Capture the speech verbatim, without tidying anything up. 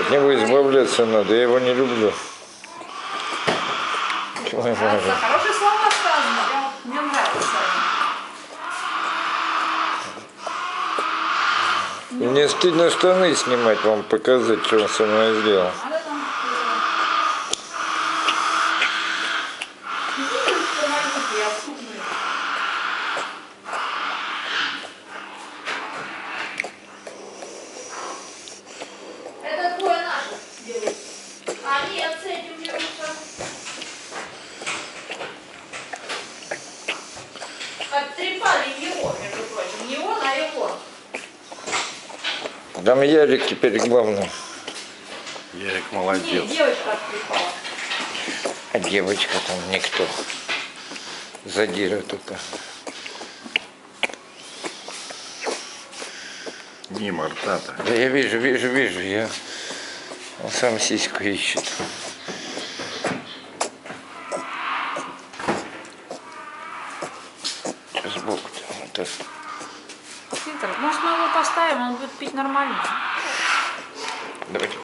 От него избавляться надо, я его не люблю. Хорошие слова сказано, я, мне нравится. Мне стыдно штаны снимать, вам показать, что он со мной сделал. Это двое наших берут. Они с этим берутся. Оттрепали его, между прочим. Не он, а его. Там Ярик теперь главный. Ярик молодец. Не, девочка оттрепала. А девочка там никто. Задира только. Мимо рта-то. Да я вижу, вижу, вижу. Я... Он сам сиську ищет. Сбоку-то. Вот так. Фильтр. Может, мы его поставим, он будет пить нормально. Давайте.